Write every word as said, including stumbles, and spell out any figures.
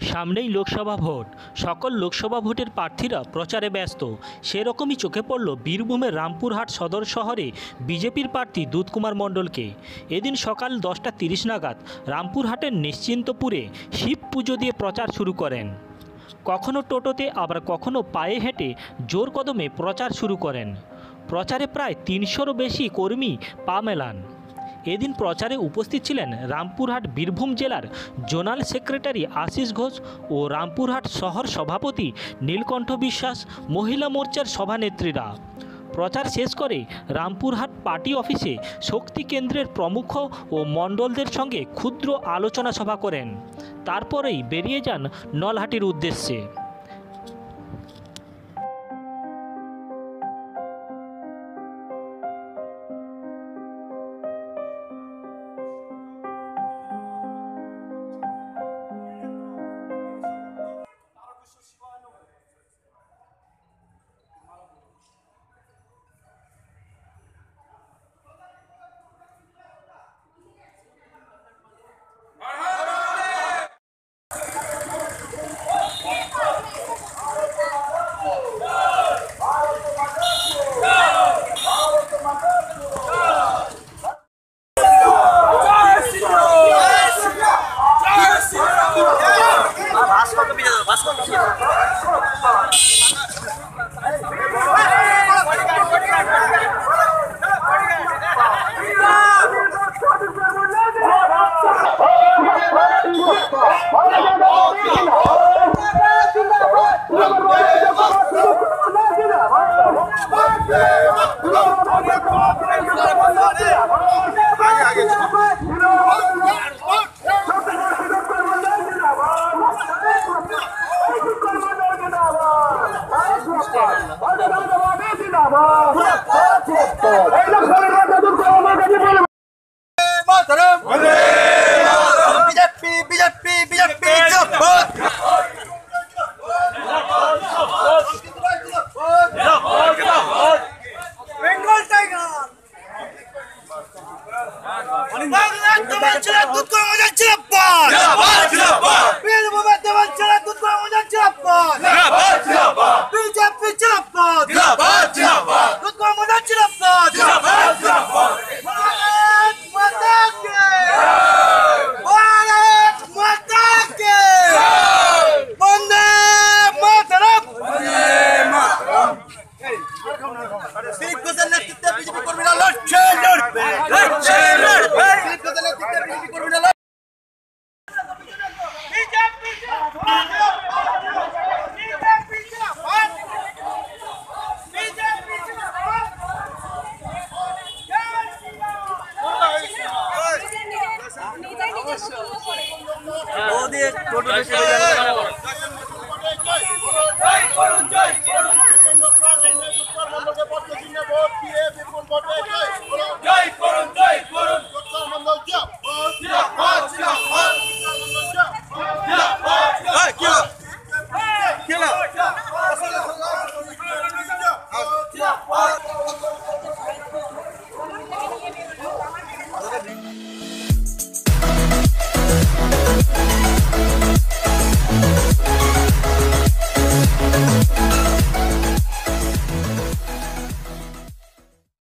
সামনেই লোকসভা ভোট। সকল লোকসভা ভোটের প্রার্থীরা প্রচারে ব্যস্ত। সেরকমই চোখে পড়ল বীরভূমের রামপুরহাট সদর শহরে বিজেপির প্রার্থী দুধকুমার মণ্ডলকে। এদিন সকাল দশটা তিরিশ নাগাদ রামপুরহাটের নিশ্চিন্তপুরে শিব পুজো দিয়ে প্রচার শুরু করেন। কখনো টোটোতে আবার কখনো পায়ে হেঁটে জোর কদমে প্রচার শুরু করেন। প্রচারে প্রায় তিনশোরও বেশি কর্মী পা মেলান। এদিন প্রচারে উপস্থিত ছিলেন রামপুরহাট বীরভূম জেলার জোনাল সেক্রেটারি আশিস ঘোষ ও রামপুরহাট শহর সভাপতি নীলকণ্ঠ বিশ্বাস, মহিলা মোর্চার সভানেত্রীরা। প্রচার শেষ করে রামপুরহাট পার্টি অফিসে শক্তি কেন্দ্রের প্রমুখ ও মণ্ডলদের সঙ্গে ক্ষুদ্র আলোচনা সভা করেন। তারপরেই বেরিয়ে যান নলহাটির উদ্দেশ্যে। জয় করুন।